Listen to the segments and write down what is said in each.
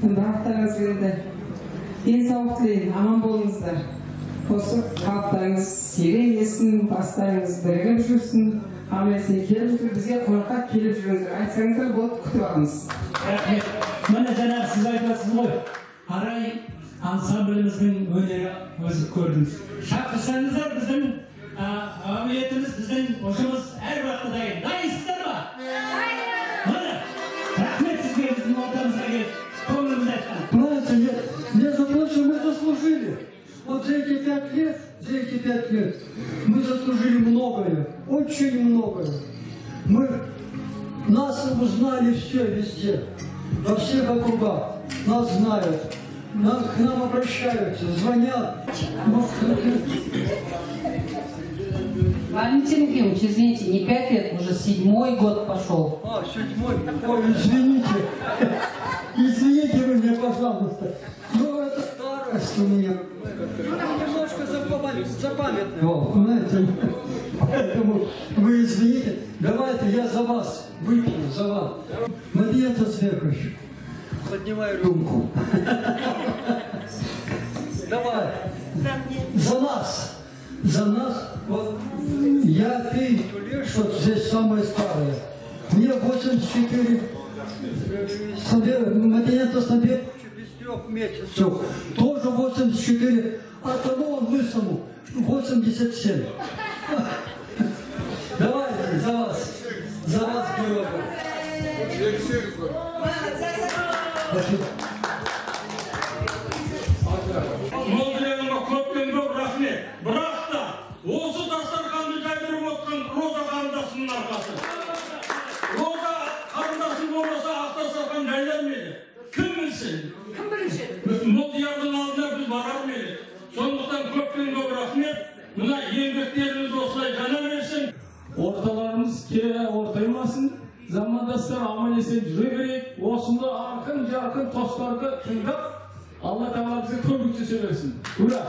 барлықтарыңыз келді. Денсаулық тілеймін, аман болыңыздар. Осы қалыптарыңыз сиренесін, бастарыңыз бірігіп жүрсін. Аман-есен келіп жүріп, бізге қонаққа келіп жүріңіздер. Айтсаңыздар болып күтіп алыңыз. Рахмет. Міне жаңағы сіз айтасыз ғой. Арай ансамбліміздің өнері өзі көрдіңіз. Шақырсаңыздар біздің әулетіміз, біздің ұжымыз әр уақытта дайын. Дайынсыздар ма? Міне, рахмет сізге біздің ортамызға келіп, көңілімізді айтқан. Знаете, между прочим, мы заслужили. Вот за эти 5 лет мы заслужили многое, очень многое. Нас узнали все везде, во всех округах. Нас знают, к нам обращаются, звонят. Валентин Ефимович, извините, не 5 лет, уже 7-й год пошел. 7-й? Ой, извините. Извините вы меня, пожалуйста. Ну, это старость у меня. Немножко запамятный. Знаете, поэтому вы извините. Давайте я за вас выпью, за вас. Мадьята Сверхович, поднимай рюмку. Давай. За нас. За нас. Вот я, ты, что здесь самое старое. Мне 84. Мадьята Сверхович без 3 месяцев. Тоже 84. А тому он лысому 87. Давайте за вас. За вас, Георгий. Спасибо. Молдыренімі көптен көп рахмет. Бірақ та, осы дастарханды жайдырып отқан Роза қарындасының арқасы. Роза қарындасы болмаса ақ дастархан жайдар ма еді? Кім білсін? Кім білсін? Молдиярдың алдына біз барар ма еді? Сондықтан көптен көп рахмет. Мына еңбектеріміз осылай жана берсін. Орталарымыз келе ортаймасын. Замандастар аман-есен жүре берейік. Осында арқын-жарқын тостарды тыңдап, Алла Тағала бізге көбікте сөйлесін. Ура!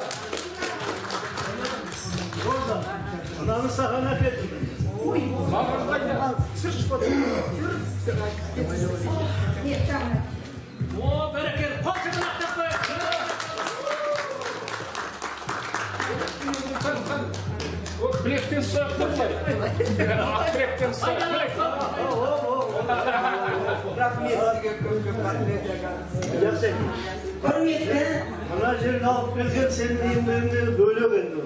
Роза, мынаны саған әкелдім. Ой, маған қайда? Сырш батыр. О, бәрекелді. Қошығын ақтап қойып. Білектен сұрақ тұрмай. Ақыректен сұрақ. Рахмет сізге көп рахмет. Жақсы. Құрметті. Мына жерін алып берген сенің еңбегіңнен бөлек енді.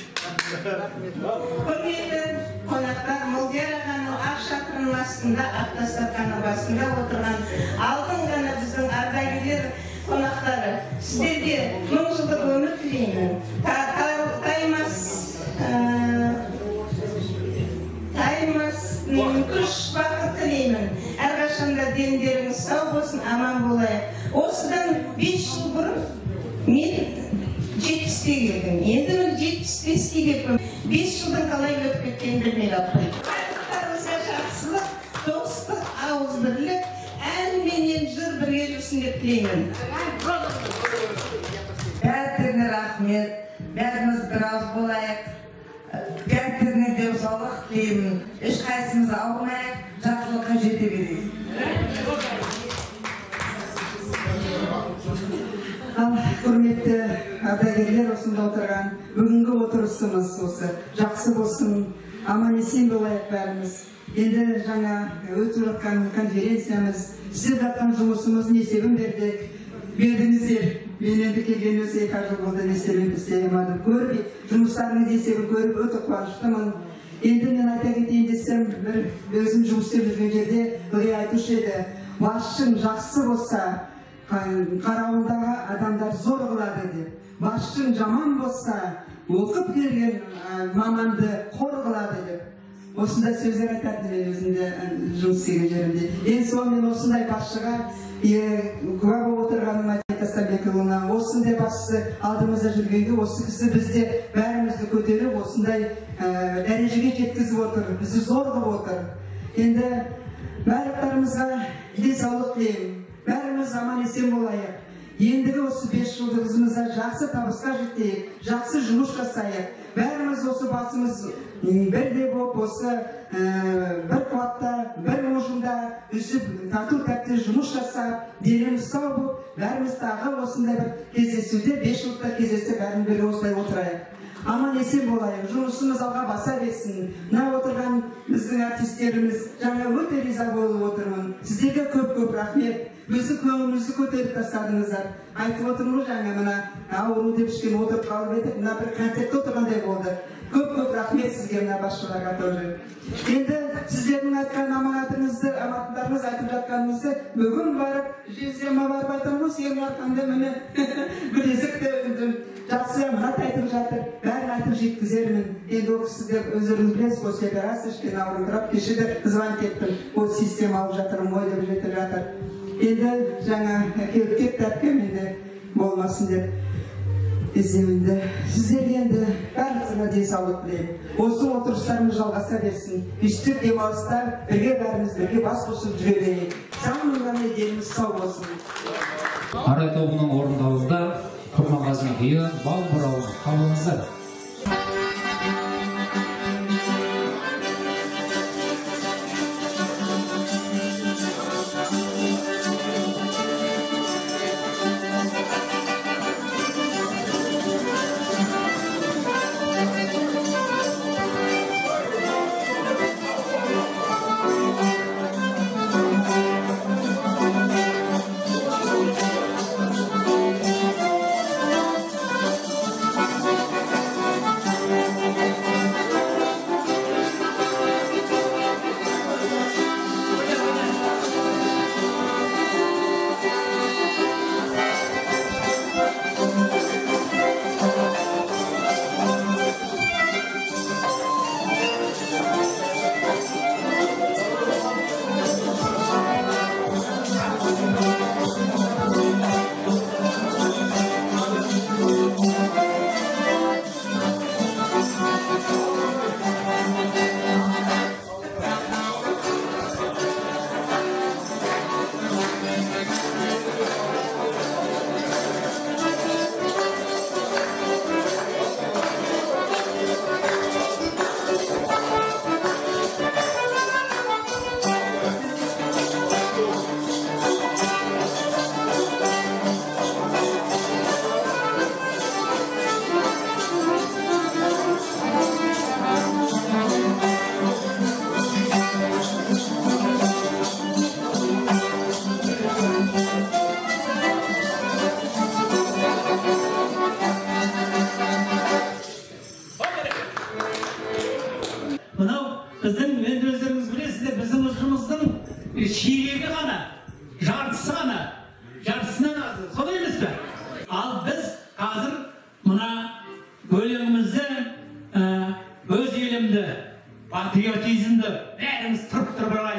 Құрметті қонақтар, Молдияр ағаның ақ шатырының астында, ақ дастарханның басында отырған алдын ғана біздің ардагерлер қонақтары. Сіздерге 1000 жылдық өмір тілеймін. Таймас күш бақыт тілеймін. Әрқашанда дендеріңіз сау болсын, аман болайық. Осыдан 5 жыл бұрын мен 70-те келдім. Енді мен 75-те келдім. 5 жылдың қалай өтіп кеткенін білмей қалдым. Барлықтарыңызға жақсылық, достық, ауызбірлік, ән менен жыр бірге жүрсін деп тілеймін. Бәріне рахмет, бәріміз біраз болайық. Бәріне денсаулық тілеймін. Ешқайсымыз ауырмайық, жақсылыққа жете берейік. Құрметті ардагерлер, осында отырған бүгінгі отырысымыз осы жақсы болсын, аман-есен болайық бәріміз. Енді жаңа өтіп жатқан конференциямыз, істеп жатқан жұмысымыздың есебін бердіңіздер. Мен енді келген өз 2 жыл болды, есебін істей алмадым. Көріп, жұмыстарыңыз есебін көріп, өте қуаныштымын. Енді мен айта кетейін десем, өзім жұмыс істеп жүрген жерде бірге айтушы еді. Басшың жақсы болса, қарауындағы адамдар зор қылады деп. Басшың жаман болса, оқып келген маманды қор қылады деп. Осындай сөздер айтады мен өзімде жұмыс істеген жерімде. Ең соңымен осындай басшыға куә болып отырғаным Мадьята Сабекұлына, осындай басшысы алдымызда жүргенде, осы кісі бізде бәрімізді көтеріп, осындай дәрежеге жеткізіп отыр, бізді зор қылып отыр. Енді барлықтарымызға денсаулық тілеймін. Бәріміз аман-есен болайық. ендігі осы 5 жылдығымызда жақсы табысқа жетейік, жақсы жұмыс жасайық. Бәріміз осы басымыз бірде болып, осы бір қуатта, бір ұжымда үсіп, тату-тәтті жұмыс жасап, деніміз сау болып, бәріміз тағы осындай бір кездесуде, 5 жылдықта кездесіп, бәрін бірге осылай отырайық. Аман есен болайық, жұмысымыз алға баса берсін. Мына отырған біздің артистеріміз, жаңа өте риза болып отырмын. Сіздерге көп-көп рахмет. Біздің көңілімізді көтеріп тастадыңыздар. Айтып отырмын жаңа мына ауру деп ішкен отырып қалып едік, мына бір концертте отырғандай болды. Көп-көп рахмет сізге, мына басшыларға тоже. Енді сіздердің айтқан аманаттарыңыз айтып жатқаныңызды бүгін барып, жездема барып айтамын, сенің арқаңда міне білезікті жақсы аманат айтып жатыр, бәрін айтып жеткізермін. Енді ол кісі өздеріңіз білесіз, осы операция ішкен ауырыңқырап, кешеде звонок кеттім, ол система алып жатырмын, ой деп жетіп жатыр. Енді жаңа келіп кетті әпкем, енді болмасын деп іздемінді. Сіздерге енді барлығына денсаулық тілеймін. Осы отырыстарымыз жалғаса берсін. Үштік демалыстар бірге бәріміз бірге бас қосып жүре берейік. Сау деніміз сау болсын. Арай тобының орындауында Құрманғазының күйі «Бал бұрауы» қабылыңыздар. Şiirli ғана, жартысы ғана, жартысынан азы, солай емес пе? Ал біз қазір мына өлеңімізді, өз елімді, патриотизмді бәріміз тұрып